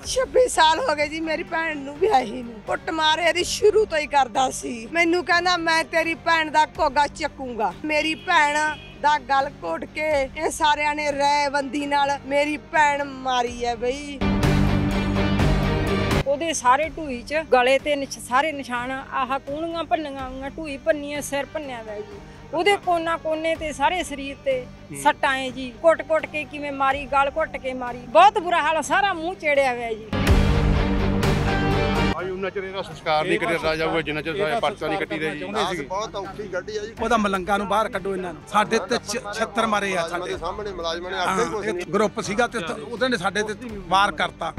26 ਸਾਲ ਹੋ ਗਏ ਜੀ ਮੇਰੀ ਭੈਣ ਨੂੰ ਵਿਆਹੀ ਨੂੰ। ਕੁੱਟ ਮਾਰੇ ਦੀ ਸ਼ੁਰੂ ਤੋਂ ਹੀ ਕਰਦਾ ਸੀ। ਮੈਨੂੰ ਕਹਿੰਦਾ ਮੈਂ ਤੇਰੀ ਭੈਣ ਦਾ ਘੋਗਾ ਚੱਕੂਗਾ। ਮੇਰੀ ਭੈਣ ਦਾ ਗਲ ਘੋਟ ਕੇ ਇਹ ਸਾਰਿਆਂ ਨੇ ਰੈਬੰਦੀ ਨਾਲ ਮੇਰੀ ਭੈਣ ਮਾਰੀ ਹੈ ਬਈ। ਉਹਦੇ ਸਾਰੇ ਢੂਈ ਚ ਗਲੇ ਤੇ ਸਾਰੇ ਨਿਸ਼ਾਨ ਆਹ ਕੂਣੀਆਂ ਭੰਨੀਆਂ ਢੂਈ ਭੰਨੀਆਂ ਸਿਰ ਭੰਨਿਆ ਵਾ ਜੀ। ਉਹਦੇ ਕੋਨਾ ਕੋਨੇ ਤੇ ਸਾਰੇ ਸਰੀਰ ਤੇ ਸੱਟਾਂ ਹੈ ਜੀ। ਕੁੱਟ ਕੇ ਕਿਵੇਂ ਮਾਰੀ, ਗਲ ਘੁੱਟ ਕੇ ਮਾਰੀ। ਬਹੁਤ ਬੁਰਾ ਹਾਲ, ਸਾਰਾ ਮੂੰਹ ਚੇੜਿਆ ਹੋਇਆ ਜੀ। ਉਹਨਾਂ ਚਿਰ ਇਹਦਾ ਸੰਸਕਾਰ ਨਹੀਂ ਕਰਿਆ ਜਾਊਗਾ ਜਿੰਨਾ ਚਿਰ ਪਰਚਾ ਨਹੀਂ ਕੱਟੀ ਰਹੀ। ਬਹੁਤ ਔਖੀ ਗੱਡੀ ਆ ਜੀ। ਉਹਦਾ ਮਲੰਗਾ ਨੂੰ ਬਾਹਰ ਕੱਢੋ ਇਹਨਾਂ ਨੂੰ। ਸਾਡੇ ਤੇ 76 ਮਾਰੇ ਆ। ਸਾਡੇ ਸਾਹਮਣੇ ਮੁਲਾਜ਼ਮਾਂ ਨੇ ਆਖਿਆ ਕੁਝ ਨਹੀਂ। ਗਰੁੱਪ ਸੀਗਾ ਤੇ ਉਹਦੇ ਨੇ ਸਾਡੇ ਤੇ ਵਾਰ ਕਰਤਾ।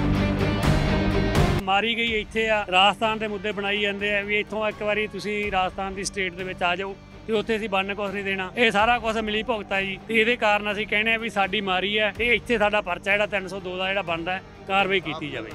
ਮਾਰੀ ਗਈ ਇੱਥੇ ਆ। ਰਾਜਸਥਾਨ ਦੇ ਮੁੱਦੇ ਬਣਾਈ ਜਾਂਦੇ ਆ ਵੀ ਇੱਥੋਂ ਇੱਕ ਵਾਰੀ ਤੁਸੀਂ ਰਾਜਸਥਾਨ ਦੀ ਸਟੇਟ ਦੇ ਵਿੱਚ ਆ ਜਾਓ ਤੇ ਉੱਥੇ ਅਸੀਂ ਬੰਨ ਕੁਛ ਨਹੀਂ ਦੇਣਾ। ਇਹ ਸਾਰਾ ਕੁਝ ਮਿਲੀ ਭੁਗਤਾ ਜੀ ਤੇ ਇਹਦੇ ਕਾਰਨ ਅਸੀਂ ਕਹਿੰਦੇ ਆ ਵੀ ਸਾਡੀ ਮਾਰੀ ਹੈ ਤੇ ਇੱਥੇ ਸਾਡਾ ਪਰਚਾ ਜਿਹੜਾ 302 ਦਾ ਜਿਹੜਾ ਬਣਦਾ ਹੈ ਕਾਰਵਾਈ ਕੀਤੀ ਜਾਵੇ।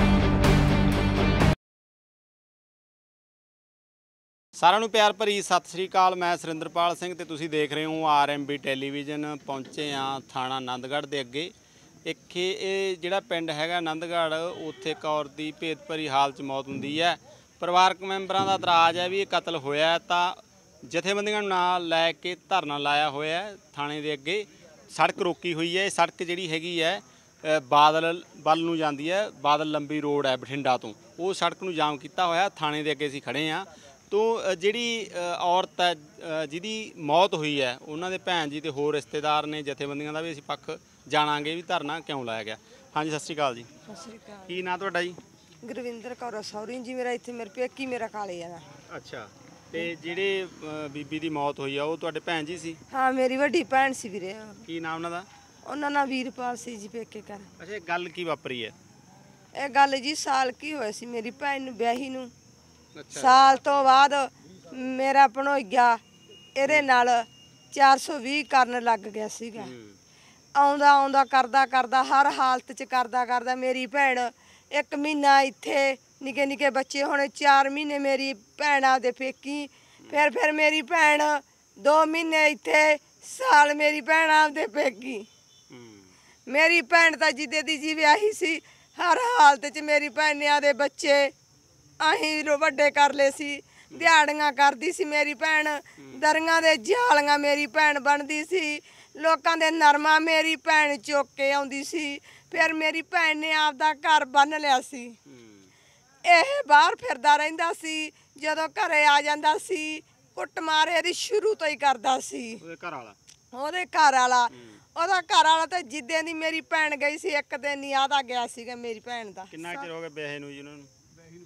ਸਾਰਿਆਂ ਨੂੰ ਪਿਆਰ ਭਰੀ ਸਤਿ ਸ੍ਰੀ ਅਕਾਲ। ਮੈਂ ਸੁਰਿੰਦਰਪਾਲ ਸਿੰਘ ਤੇ ਤੁਸੀਂ ਦੇਖ ਰਹੇ ਹੋ RMB ਟੈਲੀਵਿਜ਼ਨ। ਪਹੁੰਚੇ ਆ ਥਾਣਾ ਆਨੰਦਗੜ੍ਹ ਦੇ ਅੱਗੇ। ਇਹ ਜਿਹੜਾ ਪਿੰਡ ਹੈਗਾ ਆਨੰਦਗੜ੍ਹ, ਉੱਥੇ ਇੱਕ ਔਰਤ ਦੀ ਭੇਦ ਭਰੀ ਹਾਲਤ 'ਚ ਮੌਤ ਹੁੰਦੀ ਹੈ। ਪਰਿਵਾਰਕ ਮੈਂਬਰਾਂ ਦਾ ਇਤਰਾਜ਼ ਹੈ ਵੀ ਇਹ ਕਤਲ ਹੋਇਆ ਤਾਂ ਜਥੇਬੰਦੀਆਂ ਨੂੰ ਨਾਲ ਲੈ ਕੇ ਧਰਨਾ ਲਾਇਆ ਹੋਇਆ ਥਾਣੇ ਦੇ ਅੱਗੇ। ਸੜਕ ਰੋਕੀ ਹੋਈ ਹੈ। ਇਹ ਸੜਕ ਜਿਹੜੀ ਹੈਗੀ ਹੈ ਬਾਦਲ ਵੱਲ ਨੂੰ ਜਾਂਦੀ ਹੈ। ਬਾਦਲ ਲੰਬੀ ਰੋਡ ਹੈ ਬਠਿੰਡਾ ਤੋਂ, ਉਹ ਸੜਕ ਨੂੰ ਜਾਮ ਕੀਤਾ ਹੋਇਆ। ਥਾਣੇ ਦੇ ਅੱਗੇ ਅਸੀਂ ਖੜ੍ਹੇ ਹਾਂ। ਤੋਂ ਜਿਹੜੀ ਔਰਤ ਹੈ ਜਿਹਦੀ ਮੌਤ ਹੋਈ ਹੈ, ਉਹਨਾਂ ਦੇ ਭੈਣ ਜੀ ਤੇ ਹੋਰ ਰਿਸ਼ਤੇਦਾਰ ਨੇ, ਜਥੇਬੰਦੀਆਂ ਦਾ ਵੀ ਅਸੀਂ ਪੱਖ ਜਾਣਾਂਗੇ ਵੀ ਧਰਨਾ ਕਿਉਂ ਲਾਇਆ ਗਿਆ। ਹਾਂਜੀ, ਸਤਿ ਸ਼੍ਰੀ ਅਕਾਲ ਜੀ। ਸਤਿ ਸ਼੍ਰੀ ਅਕਾਲ। ਕੀ ਨਾਂ ਤੁਹਾਡਾ ਜੀ? ਗੁਰਵਿੰਦਰ ਕੌਰ ਸੌਰੀ ਜੀ ਮੇਰਾ। ਇੱਥੇ ਮੇਰੇ ਪੇਕੀ ਮੇਰਾ ਕਾਲੇ ਆ। ਅੱਛਾ, ਤੇ ਜਿਹੜੇ ਬੀਬੀ ਦੀ ਮੌਤ ਹੋਈ ਆ ਉਹ ਤੁਹਾਡੇ ਭੈਣ ਜੀ ਸੀ? ਹਾਂ, ਮੇਰੀ ਵੱਡੀ ਭੈਣ ਸੀ ਵੀਰੇ। ਕੀ ਨਾਮ ਉਹਨਾਂ ਦਾ? ਉਹਨਾਂ ਨਾਲ ਵੀਰਪਾਲ ਸੀ ਜੀ ਪੇਕੇ ਕਰ। ਅੱਛਾ, ਇਹ ਗੱਲ ਕੀ ਵਾਪਰੀ ਹੈ? ਇਹ ਗੱਲ ਜੀ ਸਾਲ ਕੀ ਹੋਇਆ ਸੀ ਮੇਰੀ ਭੈਣ ਨੂੰ ਵਿਆਹੀ ਨੂੰ। ਸਾਲ ਤੋਂ ਬਾਅਦ ਮੇਰਾ ਭਣੋਈਆ ਇਹਦੇ ਨਾਲ 420 ਕਰਨ ਲੱਗ ਗਿਆ ਸੀਗਾ। ਆਉਂਦਾ ਕਰਦਾ ਹਰ ਹਾਲਤ 'ਚ ਕਰਦਾ ਮੇਰੀ ਭੈਣ 1 ਮਹੀਨਾ ਇੱਥੇ, ਨਿੱਕੇ ਨਿੱਕੇ ਬੱਚੇ ਹੋਣੇ 4 ਮਹੀਨੇ ਮੇਰੀ ਭੈਣ ਆਪਦੇ ਪੇਕੀ। ਫਿਰ ਮੇਰੀ ਭੈਣ 2 ਮਹੀਨੇ ਇੱਥੇ, ਸਾਲ ਮੇਰੀ ਭੈਣ ਆਪਦੇ ਪੇਕੀ। ਮੇਰੀ ਭੈਣ ਤਾਂ ਜਿੱਦੇ ਦੀ ਜੀ ਵਿਆਹੀ ਸੀ, ਹਰ ਹਾਲਤ 'ਚ ਮੇਰੀ ਭੈਣ ਨੇ ਆਪਦੇ ਬੱਚੇ ਅਸੀਂ ਵੱਡੇ ਕਰ ਲਏ ਸੀ। ਦਿਹਾੜੀਆਂ ਕਰਦੀ ਸੀ ਮੇਰੀ ਭੈਣ। ਦਰੀਆਂ ਦੇ ਜਾਲੀਆਂ ਮੇਰੀ ਭੈਣ ਬਣਦੀ ਸੀ। ਲੋਕਾਂ ਦੇ ਨਰਮਾ ਮੇਰੀ ਭੈਣ ਚੁੱਕ ਕੇ ਆਉਂਦੀ ਸੀ। ਫਿਰ ਮੇਰੀ ਭੈਣ ਨੇ ਆਪਦਾ ਘਰ ਬੰਨ ਲਿਆ ਸੀ। ਇਹ ਬਾਹਰ ਫਿਰਦਾ ਰਹਿੰਦਾ ਸੀ। ਜਦੋਂ ਘਰੇ ਆ ਜਾਂਦਾ ਸੀ, ਕੁੱਟ ਮਾਰੇ ਦੀ ਸ਼ੁਰੂ ਤੋਂ ਹੀ ਕਰਦਾ ਸੀ। ਉਹਦੇ ਘਰ ਵਾਲਾ ਤਾਂ ਜਿੱਦਾਂ ਦੀ ਮੇਰੀ ਭੈਣ ਗਈ ਸੀ, ਇੱਕ ਦਿਨ ਹੀ ਆਦਾ ਗਿਆ ਸੀਗਾ ਮੇਰੀ ਭੈਣ ਦਾ। ਕਿੰਨਾ ਚਿਰ ਹੋ ਗਿਆ ਵਿਆਹੇ ਨੂੰ ਜੀ ਉਹਨਾਂ ਨੂੰ?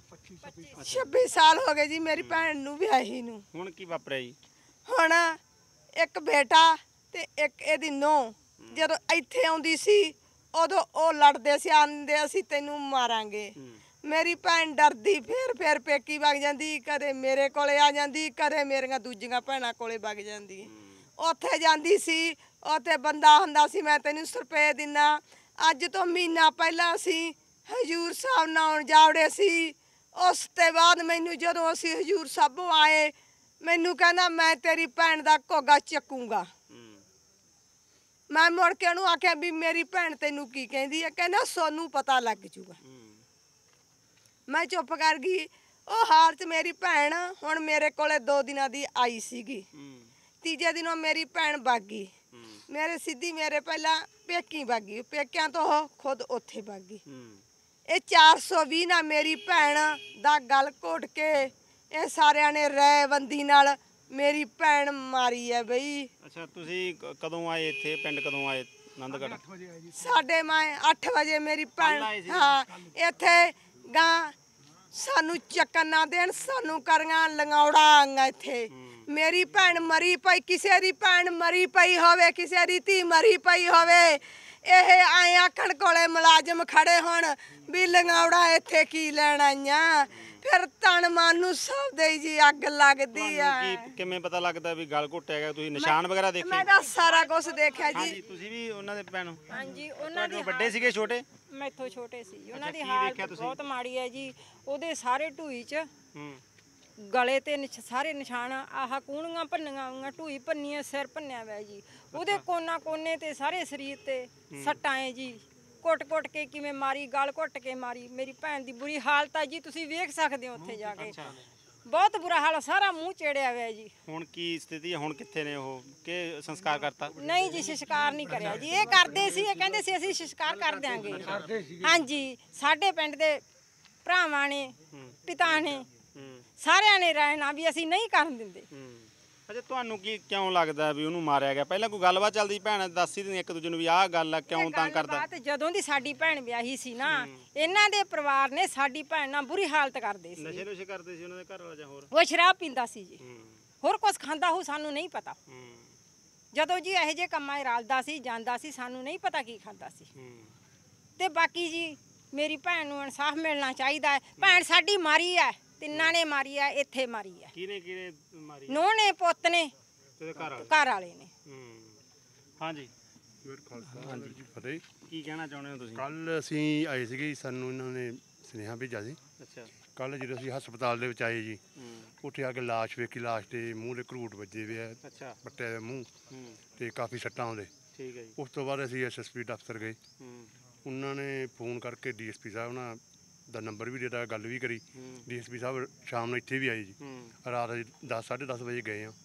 26 ਸਾਲ ਹੋ ਗਏ ਜੀ ਮੇਰੀ ਭੈਣ ਨੂੰ ਵਿਆਹੀ ਨੂੰ। ਹੁਣ ਕੀ ਵਾਪਰਿਆ ਜੀ? ਹੁਣ ਇੱਕ ਬੇਟਾ ਤੇ ਇੱਕ ਇਹਦੀ ਨੂੰਹ। ਜਦੋਂ ਇੱਥੇ ਆਉਂਦੀ ਸੀ ਉਦੋਂ ਉਹ ਲੜਦੇ ਸੀ, ਆਂਦੇ ਅਸੀਂ ਤੈਨੂੰ ਮਾਰਾਂਗੇ। ਮੇਰੀ ਭੈਣ ਡਰਦੀ ਫਿਰ ਪੇਕੀ ਵਗ ਜਾਂਦੀ। ਕਦੇ ਮੇਰੇ ਕੋਲੇ ਆ ਜਾਂਦੀ, ਕਦੇ ਮੇਰੀਆਂ ਦੂਜੀਆਂ ਭੈਣਾਂ ਕੋਲੇ ਵਗ ਜਾਂਦੀ। ਉੱਥੇ ਜਾਂਦੀ ਸੀ, ਉੱਥੇ ਬੰਦਾ ਹੁੰਦਾ ਸੀ ਮੈਂ ਤੈਨੂੰ ਰੁਪਏ ਦਿੰਨਾ। ਅੱਜ ਤੋਂ ਮਹੀਨਾ ਪਹਿਲਾਂ ਅਸੀਂ ਹਜ਼ੂਰ ਸਾਹਿਬ ਨਹਾਉਣ ਜਾਵੜੇ ਸੀ। ਉਸ ਤੋਂ ਬਾਅਦ ਮੈਨੂੰ ਜਦੋਂ ਅਸੀਂ ਹਜ਼ੂਰ ਸਾਹਿਬੋਂ ਆਏ, ਮੈਨੂੰ ਕਹਿੰਦਾ ਮੈਂ ਤੇਰੀ ਭੈਣ ਦਾ ਘੋਗਾ ਚੱਕੂਗਾ। ਮੈਂ ਮੁੜ ਕੇ ਉਹਨੂੰ ਆਖਿਆ ਵੀ ਮੇਰੀ ਭੈਣ ਤੈਨੂੰ ਕੀ ਕਹਿੰਦੀ ਹੈ? ਕਹਿੰਦਾ ਸੋਨੂੰ ਪਤਾ ਲੱਗ ਜੂਗਾ। ਮੈਂ ਚੁੱਪ ਕਰ ਗਈ। ਉਹ ਹਾਲ 'ਚ ਮੇਰੀ ਭੈਣ ਹੁਣ ਮੇਰੇ ਕੋਲੇ 2 ਦਿਨਾਂ ਦੀ ਆਈ ਸੀਗੀ। ਤੀਜੇ ਦਿਨੋਂ ਮੇਰੀ ਭੈਣ ਵਗ ਗਈ। ਮੇਰੇ ਪਹਿਲਾਂ ਪੇਕੀ ਵਗ ਗਈ। ਪੇਕਿਆਂ ਤੋਂ ਉਹ ਖੁਦ ਉੱਥੇ ਵਗ ਗਈ। ਇਹ 420 ਨਾਲ ਮੇਰੀ ਭੈਣ ਦਾ ਗਲ ਘੋਟ ਕੇ ਇਹ ਸਾਰਿਆਂ ਨੇ ਰੈਬੰਦੀ ਨਾਲ ਮੇਰੀ ਭੈਣ ਮਾਰੀ ਹੈ ਬਈ। ਅੱਛਾ, ਤੁਸੀਂ ਕਦੋਂ ਆਏ ਇੱਥੇ? ਪਿੰਡ ਕਦੋਂ ਆਏ ਆਨੰਦਗੜ੍ਹ? 8 ਵਜੇ ਮੇਰੀ ਭੈਣ। ਹਾਂ, ਇੱਥੇ ਗਾਂ ਸਾਨੂੰ ਚੱਕਣ ਨਾ ਦੇਣ, ਸਾਨੂੰ ਕਰੀਆਂ ਲੰਗੌੜਾ ਆਂਗਾ ਇੱਥੇ। ਮੇਰੀ ਭੈਣ ਮਰੀ ਪਈ, ਕਿਸੇ ਦੀ ਭੈਣ ਮਰੀ ਪਈ ਹੋਵੇ, ਕਿਸੇ ਦੀ ਧੀ ਮਰੀ ਪਈ ਹੋਵੇ, ਇਹ ਐਂ ਆਖਣ ਕੋਲੇ ਮੁਲਾਜ਼ਮ ਖੜੇ ਹੋਣ ਵੀ ਲੰਗੌੜਾ ਇੱਥੇ ਕੀ ਲੈਣ ਆਈਆਂ। ਫਿਰ ਤਨ ਮਨ ਨੂੰ ਸਭ ਦੇ ਜੀ ਅੱਗ ਲੱਗਦੀ ਆ। ਕਿਵੇਂ ਪਤਾ ਲੱਗਦਾ ਵੀ ਗਲ ਘੁੱਟਿਆ ਗਿਆ? ਤੁਸੀਂ ਨਿਸ਼ਾਨ ਵਗੈਰਾ ਦੇਖੇ? ਮੈਂ ਤਾਂ ਸਾਰਾ ਕੁਝ ਦੇਖਿਆ ਜੀ। ਹਾਂਜੀ, ਤੁਸੀਂ ਵੀ ਉਹਨਾਂ ਦੇ ਭੈਣ? ਹਾਂਜੀ, ਉਹਨਾਂ ਦੇ ਵੱਡੇ ਸੀਗੇ ਛੋਟੇ? ਮੈਥੋਂ ਛੋਟੇ ਸੀ। ਉਹਨਾਂ ਦੀ ਹਾਲਤ ਬਹੁਤ ਮਾੜੀ ਹੈ ਜੀ। ਉਹਦੇ ਸਾਰੇ ਢੂਈ ਚ ਗਲੇ ਤੇ ਸਾਰੇ ਨਿਸ਼ਾਨ ਆਹ ਕੂਣੀਆਂ ਭੰਨੀਆਂ ਢੂਈ ਭੰਨੀਆਂ ਸਿਰ ਭੰਨਿਆ ਵਾ ਜੀ। ਉਹਦੇ ਕੋਨਾ ਕੋਨੇ ਤੇ ਸਾਰੇ ਸਰੀਰ ਤੇ ਸੱਟਾਂ ਹੈ ਜੀ। ਕੁੱਟ-ਕੁੱਟ ਕੇ ਕਿਵੇਂ ਮਾਰੀ, ਗਲ ਘੁੱਟ ਕੇ ਮਾਰੀ। ਮੇਰੀ ਭੈਣ ਦੀ ਬੁਰੀ ਹਾਲਤ ਆ ਜੀ, ਤੁਸੀਂ ਵੇਖ ਸਕਦੇ ਹੋ ਉੱਥੇ ਜਾ ਕੇ। ਬਹੁਤ ਬੁਰਾ ਹਾਲ, ਸਾਰਾ ਮੂੰਹ ਚੇੜਿਆ ਹੋਇਆ ਜੀ। ਹੁਣ ਕੀ ਸਥਿਤੀ ਹੈ? ਹੁਣ ਕਿੱਥੇ ਨੇ ਉਹ ਕਿ ਸੰਸਕਾਰ ਕਰਤਾ? ਨਹੀਂ ਜੀ, ਸੰਸਕਾਰ ਨਹੀਂ ਕਰਿਆ ਜੀ। ਇਹ ਕਰਦੇ ਸੀ, ਇਹ ਕਹਿੰਦੇ ਸੀ ਅਸੀਂ ਸੰਸਕਾਰ ਕਰ ਦਿਆਂਗੇ। ਹਾਂਜੀ, ਸਾਡੇ ਪਿੰਡ ਦੇ ਭਰਾਵਾਂ ਨੇ, ਪਿਤਾ ਨੇ, ਸਾਰਿਆਂ ਨੇ ਰਹਿਣਾ ਵੀ ਅਸੀਂ ਨਹੀਂ ਕਰਨ ਦਿੰਦੇ। ਅੱਛਾ, ਤੁਹਾਨੂੰ ਕੀ ਕਿਉਂ ਲੱਗਦਾ ਵੀ ਉਹਨੂੰ ਮਾਰਿਆ ਗਿਆ? ਪਹਿਲਾਂ ਕੋਈ ਗੱਲਬਾਤ ਚੱਲਦੀ, ਭੈਣ ਦੱਸ ਹੀ ਦਿੰਦੀ ਇੱਕ ਦੂਜੇ ਨੂੰ ਵੀ ਆਹ ਗੱਲ ਆ, ਕਿਉਂ ਤੰਗ ਕਰਦਾ? ਗੱਲਬਾਤ ਜਦੋਂ ਦੀ ਸਾਡੀ ਭੈਣ ਵਿਆਹੀ ਸੀ ਨਾ, ਇਹਨਾਂ ਦੇ ਪਰਿਵਾਰ ਨੇ ਸਾਡੀ ਭੈਣ ਨਾਲ ਬੁਰੀ ਹਾਲਤ ਕਰਦੇ ਸੀ। ਨਸ਼ੇ ਨੁਸ਼ੇ ਕਰਦੇ ਸੀ ਉਹਨਾਂ ਦੇ ਘਰ ਵਾਲਾ ਜਾਂ ਹੋਰ? ਉਹ ਸ਼ਰਾਬ ਪੀਂਦਾ ਸੀ ਜੀ, ਹੋਰ ਕੁਝ ਖਾਂਦਾ ਹੋ ਸਾਨੂੰ ਨਹੀਂ ਪਤਾ। ਜਦੋਂ ਜੀ ਇਹੋ ਜਿਹੇ ਕੰਮਾਂ 'ਚ ਰਲਦਾ ਸੀ, ਜਾਂਦਾ ਸੀ, ਸਾਨੂੰ ਨਹੀਂ ਪਤਾ ਕੀ ਖਾਂਦਾ ਸੀ। ਤੇ ਬਾਕੀ ਜੀ ਮੇਰੀ ਭੈਣ ਨੂੰ ਇਨਸਾਫ ਮਿਲਣਾ ਚਾਹੀਦਾ ਹੈ। ਭੈਣ ਸਾਡੀ ਮਾਰੀ ਹੈ, ਤਿੰਨਾਂ ਨੇ ਮਾਰੀ ਹੈ, ਇੱਥੇ ਮਾਰੀ ਹੈ। ਕਿਹਨੇ ਮਾਰੀ? ਨੂੰਹ ਨੇ, ਪੁੱਤ ਨੇ, ਤੇ ਘਰ ਵਾਲੇ ਨੇ। ਹਾਂਜੀ, ਹਾਂਜੀ ਫਤਿਹ। ਕੀ ਕਹਿਣਾ ਚਾਹੁੰਦੇ ਹੋ ਤੁਸੀਂ? ਕੱਲ ਅਸੀਂ ਆਏ ਸੀਗੇ, ਸਾਨੂੰ ਇਹਨਾਂ ਨੇ ਸੁਨੇਹਾ ਭੇਜਿਆ ਸੀ। ਅੱਛਾ, ਕੱਲ ਜਦੋਂ ਅਸੀਂ ਹਸਪਤਾਲ ਦੇ ਵਿੱਚ ਆਏ ਜੀ, ਉੱਥੇ ਆ ਕੇ ਲਾਸ਼ ਵੇਖੀ, ਲਾਸ਼ ਦੇ ਮੂੰਹ ਦੇ ਘਰੂਟ ਵੱਜੇ ਹੋਏ ਆ, ਅੱਛਾ, ਬੱਟੇ ਦੇ ਮੂੰਹ ਤੇ ਕਾਫੀ ਸੱਟਾਂ ਆਉਂਦੇ। ਠੀਕ ਹੈ ਜੀ। ਉਸ ਤੋਂ ਬਾਅਦ ਅਸੀਂ ਐਸਐਸਪੀ ਦਫ਼ਤਰ ਗਏ, ਉਹਨਾਂ ਨੇ ਫੋਨ ਕਰਕੇ ਡੀਐਸਪੀ ਸਾਹਿਬ ਨਾਲ ਦਾ ਨੰਬਰ ਵੀ ਦਿੱਤਾ, ਗੱਲ ਵੀ ਕਰੀ। ਡੀਐਸਪੀ ਸਾਹਿਬ ਸ਼ਾਮ ਨੂੰ ਇੱਥੇ ਵੀ ਆਏ ਜੀ, ਰਾਤ 10 10:30 ਵਜੇ ਗਏ ਆ।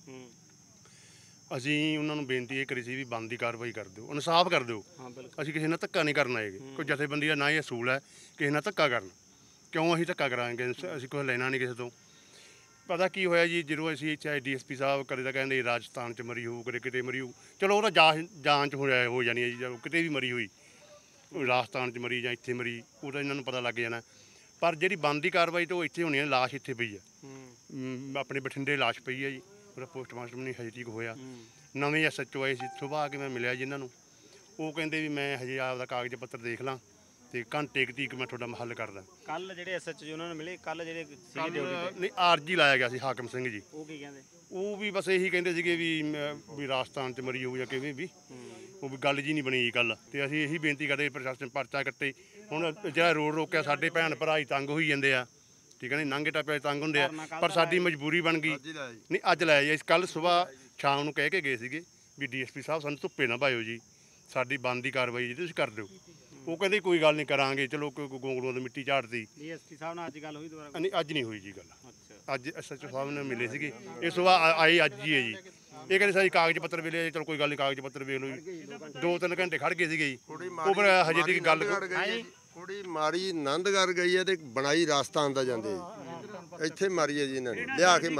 ਅਸੀਂ ਉਹਨਾਂ ਨੂੰ ਬੇਨਤੀ ਇਹ ਕਰੀ ਸੀ ਵੀ ਬਣਦੀ ਕਾਰਵਾਈ ਕਰ ਦਿਓ, ਇਨਸਾਫ ਕਰ ਦਿਓ। ਅਸੀਂ ਕਿਸੇ ਨਾਲ ਧੱਕਾ ਨਹੀਂ ਕਰਨ ਆਏਗੇ, ਕੋਈ ਜਥੇਬੰਦੀ ਦਾ ਨਾ ਹੀ ਅਸੂਲ ਹੈ ਕਿਸੇ ਨਾਲ ਧੱਕਾ ਕਰਨ। ਕਿਉਂ ਅਸੀਂ ਧੱਕਾ ਕਰਾਂਗੇ? ਅਸੀਂ ਕੁਛ ਲੈਣਾ ਨਹੀਂ ਕਿਸੇ ਤੋਂ। ਪਤਾ ਕੀ ਹੋਇਆ ਜੀ, ਜਦੋਂ ਅਸੀਂ ਚਾਹੇ ਡੀਐਸਪੀ ਸਾਹਿਬ ਕਦੇ ਤਾਂ ਕਹਿੰਦੇ ਰਾਜਸਥਾਨ 'ਚ ਮਰੀ ਹੋਊ, ਕਦੇ ਕਿਤੇ ਮਰੀ ਹੋਊ। ਚਲੋ ਉਹਦਾ ਜਾਂਚ ਹੋ ਜਾਣੀ ਹੈ ਜੀ, ਜਦੋਂ ਕਿਤੇ ਵੀ ਮਰੀ ਹੋਈ, ਰਾਜਸਥਾਨ 'ਚ ਮਰੀ ਜਾਂ ਇੱਥੇ ਮਰੀ, ਉਹਦਾ ਇਹਨਾਂ ਨੂੰ ਪਤਾ ਲੱਗ ਜਾਣਾ। ਪਰ ਜਿਹੜੀ ਬਣਦੀ ਕਾਰਵਾਈ ਤਾਂ ਉਹ ਇੱਥੇ ਹੋਣੀ ਹੈ। ਲਾਸ਼ ਇੱਥੇ ਪਈ ਹੈ, ਆਪਣੇ ਬਠਿੰਡੇ ਲਾਸ਼ ਪਈ ਹੈ ਜੀ, ਉਹਦਾ ਪੋਸਟਮਾਰਟਮ ਨਹੀਂ ਹਜੇ ਤੱਕ ਹੋਇਆ। ਨਵੇਂ ਐਸਐਚਓ ਆਏ ਸੀ, ਸੁਬਾਹ ਆ ਕੇ ਮੈਂ ਮਿਲਿਆ ਜੀ ਇਹਨਾਂ ਨੂੰ। ਉਹ ਕਹਿੰਦੇ ਵੀ ਮੈਂ ਹਜੇ ਆਪਦਾ ਕਾਗਜ਼ ਪੱਤਰ ਦੇਖ ਲਾਂ ਤੇ ਘੰਟੇ ਕੁ ਤੀਕ ਮੈਂ ਤੁਹਾਡਾ ਹੱਲ ਕਰਦਾ। ਕੱਲ ਜਿਹੜੇ ਐਸਐਚਓ ਉਹਨਾਂ ਨੂੰ ਮਿਲੇ, ਕੱਲ ਜਿਹੜੇ ਸੀਗੇ ਡਿਊਟੀ ਤੇ, ਨਹੀਂ ਆਰਜੀ ਲਾਇਆ ਗਿਆ ਸੀ ਹਾਕਮ ਸਿੰਘ ਜੀ। ਉਹ ਕੀ ਕਹਿੰਦੇ? ਉਹ ਵੀ ਬਸ ਇਹੀ ਕਹਿੰਦੇ ਸੀਗੇ ਵੀ ਰਾਜਸਥਾਨ 'ਚ ਮਰੀ ਹੋਊ ਜਾਂ ਕਿਵੇਂ ਵੀ, ਉਹ ਵੀ ਗੱਲ ਜੀ ਨਹੀਂ ਬਣੀ ਕੱਲ। ਤੇ ਅਸੀਂ ਇਹੀ ਬੇਨਤੀ ਕਰਦੇ ਪ੍ਰਸ਼ਾਸਨ ਪਰਚਾ ਕੱਟੇ। ਹੁਣ ਜਿਹੜਾ ਰੋਡ ਰੋਕਿਆ, ਸਾਡੇ ਭੈਣ ਭਰਾ ਹੀ ਤੰਗ ਹੋਈ ਜਾਂਦੇ ਆ, ਠੀਕ ਹੈ ਨਹੀਂ, ਨੰਗੇ ਟੱਪੇ ਤੰਗ ਹੁੰਦੇ ਆ, ਪਰ ਸਾਡੀ ਮਜਬੂਰੀ ਬਣ ਗਈ। ਨਹੀਂ ਅੱਜ ਲਾਇਆ ਜੀ, ਕੱਲ ਸਵੇਰ ਸ਼ਾਮ ਨੂੰ ਕਹਿ ਕੇ ਗਏ ਸੀਗੇ ਵੀ ਡੀਐਸਪੀ ਸਾਹਿਬ ਸਾਨੂੰ ਧੁੱਪੇ ਨਾ ਪਾਇਓ ਜੀ, ਸਾਡੀ ਬਣਦੀ ਕਾਰਵਾਈ ਜੀ ਤੁਸੀਂ ਕਰ ਦਿਓ। ਉਹ ਕਹਿੰਦੇ ਕੋਈ ਗੱਲ ਨਹੀਂ ਕਰਾਂਗੇ। ਚਲੋ ਕੋਈ ਗੋਂਗਲੋਂ ਦੀ ਮਿੱਟੀ ਝਾੜਦੀ। ਡੀਐਸਪੀ ਸਾਹਿਬ ਨਾਲ ਅੱਜ ਗੱਲ ਹੋਈ ਦੁਬਾਰਾ? ਨਹੀਂ ਅੱਜ ਨਹੀਂ ਹੋਈ ਜੀ ਗੱਲ। ਅੱਜ ਐਸਐਚਓ ਸਾਹਿਬ ਨੇ ਮਿਲੇ ਸੀਗੇ, ਇਸ ਸੁਬਾਹ ਆਏ ਅੱਜ ਹੀ ਹੈ ਜੀ। ਇਹ ਕਹਿੰਦੇ ਸਾਡੀ ਕਾਗਜ਼ ਪੱਤਰ ਵੇਲੇ, ਚਲੋ ਕੋਈ ਗੱਲ ਨਹੀਂ ਕਾਗਜ਼ ਪੱਤਰ ਵੇਖ ਲਓ ਜੀ। 2-3 ਘੰਟੇ ਖੜ ਗਏ ਸੀਗੇ ਜੀ, ਉਹ ਫਿਰ ਹਜੇ ਤੱਕ ਗੱਲ। ਕੁੜੀ ਮਾਰੀ ਆਨੰਦਗੜ੍ਹ ਗਈ ਹੈ ਤੇ ਬਣਾਈ ਰਾਜਸਥਾਨ ਦਾ ਜਾਂਦੇ ਇੱਥੇ ਮਾਰੀ ਹੈ ਜੀ, ਇਹਨਾਂ ਨੇ ਲਿਆ ਕੇ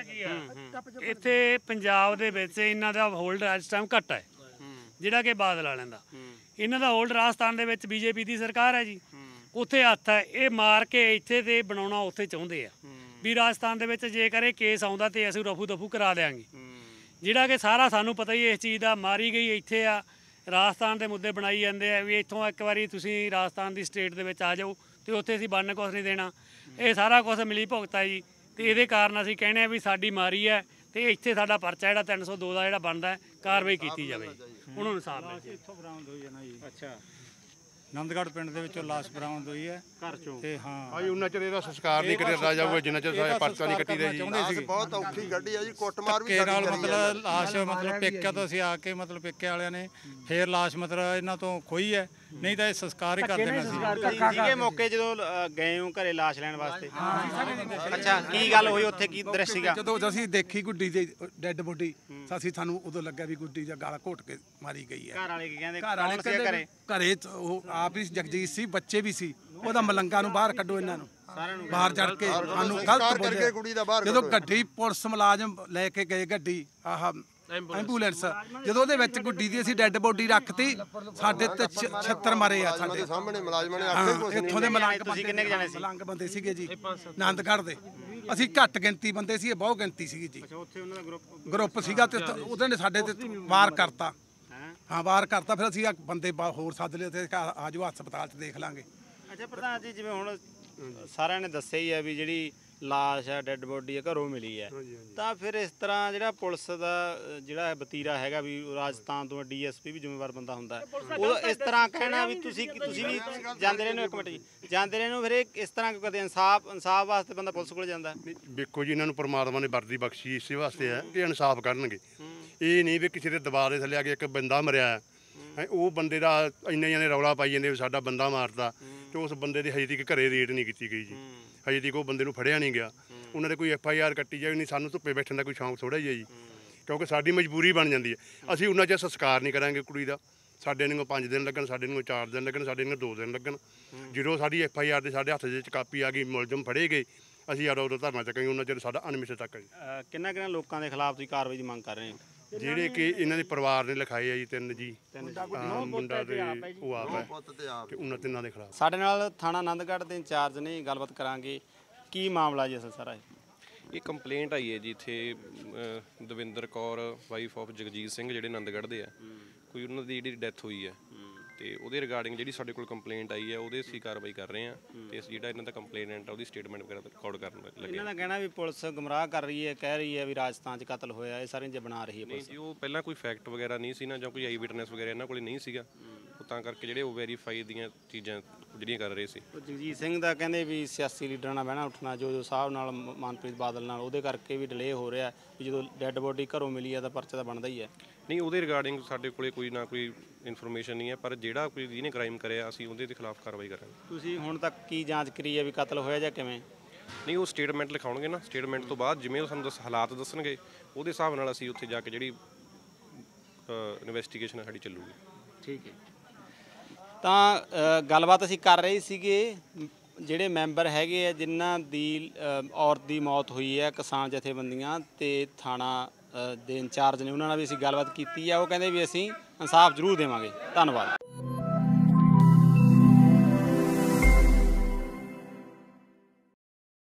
ਮਾਰੀ। ਇੱਥੇ ਪੰਜਾਬ ਦੇ ਵਿੱਚ ਇਹਨਾਂ ਦਾ ਹੋਲਡ ਇਸ ਟਾਈਮ ਘੱਟ ਹੈ, ਜਿਹੜਾ ਕਿ ਬਾਦਲ ਵਾਲਿਆਂ ਦਾ। ਇਹਨਾਂ ਦਾ ਹੋਲਡ ਰਾਜਸਥਾਨ ਦੇ ਵਿੱਚ ਬੀਜੇਪੀ ਦੀ ਸਰਕਾਰ ਹੈ ਜੀ, ਉੱਥੇ ਹੱਥ ਹੈ। ਇਹ ਮਾਰ ਕੇ ਇੱਥੇ ਤੇ ਬਣਾਉਣਾ ਉੱਥੇ ਚਾਹੁੰਦੇ ਆ ਵੀ ਰਾਜਸਥਾਨ ਦੇ ਵਿੱਚ ਜੇਕਰ ਇਹ ਕੇਸ ਆਉਂਦਾ ਤੇ ਅਸੀਂ ਰਫੂ ਦਫੂ ਕਰਾ ਦਿਆਂਗੇ, ਜਿਹੜਾ ਕਿ ਸਾਰਾ ਸਾਨੂੰ ਪਤਾ ਹੀ ਇਸ ਚੀਜ਼ ਦਾ। ਮਾਰੀ ਗਈ ਇੱਥੇ ਆ, ਰਾਜਸਥਾਨ ਦੇ ਮੁੱਦੇ ਬਣਾਈ ਜਾਂਦੇ ਆ ਵੀ ਇੱਥੋਂ ਇੱਕ ਵਾਰੀ ਤੁਸੀਂ ਰਾਜਸਥਾਨ ਦੀ ਸਟੇਟ ਦੇ ਵਿੱਚ ਆ ਜਾਓ ਤੇ ਉੱਥੇ ਅਸੀਂ ਬੰਨ ਕੁਛ ਨਹੀਂ ਦੇਣਾ। ਇਹ ਸਾਰਾ ਕੁਝ ਮਿਲੀ ਭੁਗਤ ਹੈ ਜੀ, ਤੇ ਇਹਦੇ ਕਾਰਨ ਅਸੀਂ ਕਹਿੰਦੇ ਆ ਵੀ ਸਾਡੀ ਮਾਰੀ ਹੈ ਤੇ ਇੱਥੇ ਸਾਡਾ ਪਰਚਾ ਜਿਹੜਾ 302 ਦਾ ਜਿਹੜਾ ਬਣਦਾ ਕਾਰਵਾਈ ਕੀਤੀ ਜਾਵੇ, ਉਹਨਾਂ ਨੂੰ ਇਨਸਾਫ ਮਿਲੇ। ਇੱਥੋਂ ਬਰਾਮਦ ਹੋਈ ਹੈ ਨਾ ਜੀ। ਅੱਛਾ, ਆਨੰਦਗੜ੍ਹ ਪਿੰਡ ਦੇ ਵਿੱਚੋਂ ਲਾਸ਼ ਬਰਾਮਦ ਹੋਈ ਹੈ ਘਰ ਚੋਂ। ਤੇ ਹਾਂ ਭਾਈ ਉਹਨਾਂ ਚਿਰ ਇਹਦਾ ਸੰਸਕਾਰ ਨਹੀਂ ਕਰਿਆ ਜਾਊਗਾ ਜਿੰਨਾ ਚਿਰ ਸਾਡਾ ਪਰਚਾ ਨਹੀਂ ਕੱਟੀ ਦਾ ਜੀ। ਲਾਸ਼ ਬਹੁਤ ਔਖੀ ਗੱਡੀ ਆ ਜੀ, ਕੁੱਟਮਾਰ ਵੀ ਧੱਕੇ ਨਾਲ ਸਾਡੀ ਕਰੀ ਮਤਲਬ ਲਾਸ਼ ਮਤਲਬ ਪੇਕਿਆਂ ਤੋਂ ਅਸੀਂ ਆ ਕੇ ਮਤਲਬ ਪੇਕੇ ਵਾਲਿਆਂ ਨੇ ਫੇਰ ਲਾਸ਼ ਮਤਲਬ ਇਹਨਾਂ ਤੋਂ ਖੋਈ ਹੈ, ਨਹੀਂ ਤਾਂ ਇਹ ਸੰਸਕਾਰ ਹੀ ਕਰ ਦੇਣਾ ਸੀ। ਸੀਗੇ ਮੌਕੇ ਜਦੋਂ ਗਏ ਹੋ ਘਰੇ ਲਾਸ਼ ਲੈਣ ਵਾਸਤੇ? ਅੱਛਾ, ਕੀ ਗੱਲ ਹੋਈ ਉੱਥੇ, ਕੀ ਦ੍ਰਿਸ਼ ਸੀਗਾ? ਜਦੋਂ ਅਸੀਂ ਦੇਖੀ ਗੁੱਡੀ ਦੀ ਡੈੱਡ ਬੋਡੀ, ਸਾਨੂੰ ਉਦੋਂ ਲੱਗਾ ਵੀ ਗੁੱਡੀ ਦਾ ਗਾਲ ਘੋਟ ਕੇ ਮਾਰੀ ਗਈ ਹੈ। ਘਰ ਵਾਲੇ ਕੀ ਕਹਿੰਦੇ? ਘਰ ਵਾਲੇ ਕਹਿੰਦੇ ਘਰੇ ਉਹ ਆਪ ਹੀ ਜਗਜੀਤ ਸੀ, ਬੱਚੇ ਵੀ ਸੀ। ਉਹਦਾ ਮਲੰਗਾ ਨੂੰ ਬਾਹਰ ਕੱਢੋ, ਇਹਨਾਂ ਨੂੰ ਬਾਹਰ ਚੜ ਕੇ ਸਾਨੂੰ ਗਲਤ ਬੋਲਿਆ। ਜਦੋਂ ਗੱਡੀ ਪੁਲਿਸ ਮੁਲਾਜ਼ਮ ਲੈ ਕੇ ਗਏ, ਗੱਡੀ ਆਹ ਐਂਬੂਲੈਂਸ, ਜਦੋਂ ਉਹਦੇ ਵਿੱਚ ਗੁੱਡੀ ਦੀ ਅਸੀਂ ਡੈੱਡ ਬੋਡੀ ਰੱਖਤੀ, ਸਾਡੇ ਤੇ 76 ਮਾਰੇ ਆ। ਸਾਡੇ ਸਾਹਮਣੇ ਮੁਲਾਜ਼ਮਾਂ ਨੇ ਆਖੇ ਕੁਛ ਇੱਥੋਂ ਦੇ ਤੁਸੀਂ ਕਿੰਨੇ ਜਾਣੇ ਸੀ? ਮਲੰਗ ਬੰਦੇ ਸੀਗੇ ਜੀ, ਆਨੰਦਗੜ੍ਹ ਦੇ। ਅਸੀਂ ਘੱਟ ਗਿਣਤੀ ਬੰਦੇ ਸੀ, ਇਹ ਬਹੁਤ ਗਿਣਤੀ ਸੀਗੀ ਜੀ। ਉੱਥੇ ਉਹਨਾਂ ਦਾ ਗਰੁੱਪ ਸੀਗਾ ਤੇ ਉਹਦੇ ਨੇ ਸਾਡੇ ਤੇ ਵਾਰ ਕਰਤਾ। ਹਾਂ, ਵਾਰ ਕਰਤਾ। ਫਿਰ ਅਸੀਂ ਬੰਦੇ ਹੋਰ ਸੱਦ ਲਏ ਤੇ ਆ ਜਾਓ ਹਸਪਤਾਲ 'ਚ ਦੇਖ ਲਾਂਗੇ। ਅੱਛਾ ਪ੍ਰਧਾਨ ਜੀ, ਜਿਵੇਂ ਹੁਣ ਸਾਰਿਆਂ ਨੇ ਦੱਸਿਆ ਹੀ ਹੈ ਵੀ ਜਿਹੜੀ ਲਾਸ਼ ਆ, ਡੈੱਡ ਬੋਡੀ ਆ, ਘਰੋਂ ਮਿਲੀ ਹੈ, ਤਾਂ ਫਿਰ ਇਸ ਤਰ੍ਹਾਂ ਜਿਹੜਾ ਪੁਲਿਸ ਦਾ ਜਿਹੜਾ ਵਤੀਰਾ ਹੈਗਾ ਵੀ ਰਾਜਸਥਾਨ ਤੋਂ ਡੀਐਸਪੀ ਵੀ ਜ਼ਿੰਮੇਵਾਰ ਬੰਦਾ ਹੁੰਦਾ ਹੈ, ਉਹ ਇਸ ਤਰ੍ਹਾਂ ਕਹਿਣਾ ਵੀ ਤੁਸੀਂ ਵੀ ਜਾਂਦੇ ਰਹੇ ਹੋ, ਇੱਕ ਮਿੰਟ ਜੀ, ਜਾਂਦੇ ਰਹੇ ਹੋ, ਫਿਰ ਇਹ ਇਸ ਤਰ੍ਹਾਂ ਕਦੇ ਇਨਸਾਫ ਵਾਸਤੇ ਬੰਦਾ ਪੁਲਿਸ ਕੋਲ ਜਾਂਦਾ? ਵੇਖੋ ਜੀ, ਇਹਨਾਂ ਨੂੰ ਪਰਮਾਤਮਾ ਨੇ ਵਰਦੀ ਬਖਸ਼ੀ ਇਸੇ ਵਾਸਤੇ ਹੈ ਕਿ ਇਨਸਾਫ ਕਰਨਗੇ। ਇਹ ਨਹੀਂ ਵੀ ਕਿਸੇ ਦੇ ਦਬਾਅ ਦੇ ਥੱਲੇ ਆ ਕੇ ਇੱਕ ਬੰਦਾ ਮਰਿਆ ਉਹ ਬੰਦੇ ਦਾ ਇੰਨੇ ਜਣੇ ਰੌਲਾ ਪਾਈ ਜਾਂਦੇ ਵੀ ਸਾਡਾ ਬੰਦਾ ਮਾਰਦਾ, ਤੇ ਉਸ ਬੰਦੇ ਦੇ ਹਜੇ ਤੱਕ ਘਰੇ ਰੇਡ ਨਹੀਂ ਕੀਤੀ ਗਈ ਜੀ। ਹਜੇ ਤੱਕ ਉਹ ਬੰਦੇ ਨੂੰ ਫੜਿਆ ਨਹੀਂ ਗਿਆ। ਉਹਨਾਂ ਦੇ ਕੋਈ FIR ਕੱਟੀ ਜਾਵੇ ਨਹੀਂ, ਸਾਨੂੰ ਧੁੱਪੇ ਬੈਠਣ ਦਾ ਕੋਈ ਸ਼ੌਂਕ ਥੋੜਾ ਹੀ ਹੈ ਜੀ, ਕਿਉਂਕਿ ਸਾਡੀ ਮਜਬੂਰੀ ਬਣ ਜਾਂਦੀ ਹੈ। ਅਸੀਂ ਉਹਨਾਂ 'ਚ ਸੰਸਕਾਰ ਨਹੀਂ ਕਰਾਂਗੇ ਕੁੜੀ ਦਾ, ਸਾਡੇ ਨੂੰ 5 ਦਿਨ ਲੱਗਣ, ਸਾਡੇ ਨੂੰ 4 ਦਿਨ ਲੱਗਣ, ਸਾਡੇ ਨੂੰ 2 ਦਿਨ ਲੱਗਣ। ਜਦੋਂ ਸਾਡੀ FIR ਦੇ ਸਾਡੇ ਹੱਥ 'ਚ ਕਾਪੀ ਆ ਗਈ, ਮੁਲਜ਼ਮ ਫੜੇ ਗਏ, ਅਸੀਂ ਉਦੋਂ ਧਰਨਾ ਚੱਕਾਂਗੇ। ਉਹਨਾਂ ਚਿਰ ਸਾਡਾ ਅਨਮਿੱਥੇ ਤੱਕ ਹੈ ਜੀ। ਕਿੰਨਾ ਲੋਕਾਂ ਦੇ ਖਿਲਾਫ ਤੁਸੀਂ ਕਾਰਵਾਈ ਦੀ ਮੰਗ ਕਰ ਰਹੇ ਹੋ? ਜਿਹੜੇ ਕਿ ਇਹਨਾਂ ਦੇ ਪਰਿਵਾਰ ਨੇ ਲਿਖਾਏ ਆ ਜੀ 3 ਜੀ, ਮੁੰਡਾ ਤੇ ਉਹ ਆਪ ਹੈ, ਤੇ ਉਹਨਾਂ ਤਿੰਨਾਂ ਦੇ ਖਿਲਾਫ। ਸਾਡੇ ਨਾਲ ਥਾਣਾ ਆਨੰਦਗੜ੍ਹ ਦੇ ਇੰਚਾਰਜ ਨੇ, ਗੱਲਬਾਤ ਕਰਾਂਗੇ ਕੀ ਮਾਮਲਾ ਜੀ ਅਸਲ ਸਾਰਾ ਇਹ ਕੰਪਲੇਂਟ ਆਈ ਹੈ ਜੀ ਇੱਥੇ ਦਵਿੰਦਰ ਕੌਰ ਵਾਈਫ ਆਫ ਜਗਜੀਤ ਸਿੰਘ ਜਿਹੜੇ ਆਨੰਦਗੜ੍ਹ ਦੇ ਆ, ਕੋਈ ਉਹਨਾਂ ਦੀ ਜਿਹੜੀ ਡੈਥ ਹੋਈ ਹੈ ਤੇ ਉਹਦੇ ਰਿਗਾਰਡਿੰਗ ਜਿਹੜੀ ਸਾਡੇ ਕੋਲ ਕੰਪਲੇਂਟ ਆਈ ਹੈ ਉਹਦੇ ਅਸੀਂ ਕਾਰਵਾਈ ਕਰ ਰਹੇ ਹਾਂ ਤੇ ਜਿਹੜਾ ਇਹਨਾਂ ਦਾ ਕੰਪਲੇਨੈਂਟ ਆ ਉਹਦੀ ਸਟੇਟਮੈਂਟ ਵਗੈਰਾ ਰਿਕਾਰਡ ਕਰਨ ਲੱਗੇ। ਇਹਨਾਂ ਦਾ ਕਹਿਣਾ ਵੀ ਪੁਲਿਸ ਗੁੰਮਰਾਹ ਕਰ ਰਹੀ ਹੈ, ਕਹਿ ਰਹੀ ਹੈ ਵੀ ਰਾਜਸਥਾਨ 'ਚ ਕਤਲ ਹੋਇਆ, ਇਹ ਸਾਰੀਆਂ ਜੇ ਬਣਾ ਰਹੀ ਹੈ ਨਹੀਂ ਪੁਲਿਸ। ਜੀ, ਉਹ ਪਹਿਲਾਂ ਕੋਈ ਫੈਕਟ ਵਗੈਰਾ ਨਹੀਂ ਸੀ ਨਾ, ਜਾਂ ਕੋਈ ਆਈ ਵਿਟਨੈਸ ਵਗੈਰਾ ਇਹਨਾਂ ਕੋਲ ਨਹੀਂ ਸੀਗਾ, ਉਹ ਤਾਂ ਕਰਕੇ ਜਿਹੜੇ ਉਹ ਵੈਰੀਫਾਈ ਦੀਆਂ ਚੀਜ਼ਾਂ ਜਿਹੜੀਆਂ ਕਰ ਰਹੇ ਸੀ। ਜਗਜੀਤ ਸਿੰਘ ਦਾ ਕਹਿੰਦੇ ਵੀ ਸਿਆਸੀ ਲੀਡਰਾਂ ਨਾਲ ਬਹਿਣਾ ਉੱਠਣਾ, ਜੋ ਸਾਹਿਬ ਨਾਲ ਮਨਪ੍ਰੀਤ ਬਾਦਲ ਨਾਲ, ਉਹਦੇ ਕਰਕੇ ਵੀ ਡਿਲੇ ਹੋ ਰਿਹਾ ਵੀ ਜਦੋਂ ਡੈੱਡ ਬੋਡੀ ਘਰੋਂ ਮਿਲੀ ਹੈ ਤਾਂ ਪਰਚਾ ਤਾਂ ਬਣਦਾ ਹੀ ਹੈ। ਨਹੀਂ, ਉਹਦੇ ਰਿਗਾਰਡਿੰਗ ਸਾਡੇ ਕੋਲੇ ਕੋਈ ਨਾ ਕੋਈ ਇਨਫੋਰਮੇਸ਼ਨ ਨਹੀਂ ਹੈ, ਪਰ ਜਿਹੜਾ ਕੋਈ ਜਿਹਨੇ ਕ੍ਰਾਈਮ ਕਰਿਆ ਅਸੀਂ ਉਹਦੇ ਦੇ ਖਿਲਾਫ ਕਾਰਵਾਈ ਕਰਾਂਗੇ। ਤੁਸੀਂ ਹੁਣ ਤੱਕ ਕੀ ਜਾਂਚ ਕਰੀ ਹੈ ਵੀ ਕਤਲ ਹੋਇਆ ਜਾਂ ਕਿਵੇਂ? ਨਹੀਂ, ਉਹ ਸਟੇਟਮੈਂਟ ਲਿਖਾਉਣਗੇ ਨਾ, ਸਟੇਟਮੈਂਟ ਤੋਂ ਬਾਅਦ ਜਿਵੇਂ ਉਹ ਸਾਨੂੰ ਹਾਲਾਤ ਦੱਸਣਗੇ ਉਹਦੇ ਹਿਸਾਬ ਨਾਲ ਅਸੀਂ ਉੱਥੇ ਜਾ ਕੇ ਜਿਹੜੀ ਇਨਵੈਸਟੀਗੇਸ਼ਨ ਸਾਡੀ ਚੱਲੂਗੀ। ਠੀਕ ਹੈ। ਤਾਂ ਗੱਲਬਾਤ ਅਸੀਂ ਕਰ ਰਹੇ ਸੀਗੇ ਜਿਹੜੇ ਮੈਂਬਰ ਹੈਗੇ ਆ ਜਿਨ੍ਹਾਂ ਦੀ ਔਰਤ ਦੀ ਮੌਤ ਹੋਈ ਹੈ, ਕਿਸਾਨ ਜਥੇਬੰਦੀਆਂ ਤੇ ਥਾਣਾ ਦੇ ਇੰਚਾਰਜ ਨੇ, ਉਹਨਾਂ ਨਾਲ ਵੀ ਅਸੀਂ ਗੱਲਬਾਤ ਕੀਤੀ ਆ। ਉਹ ਕਹਿੰਦੇ ਵੀ ਅਸੀਂ ਇਨਸਾਫ ਜ਼ਰੂਰ ਦੇਵਾਂਗੇ। ਧੰਨਵਾਦ।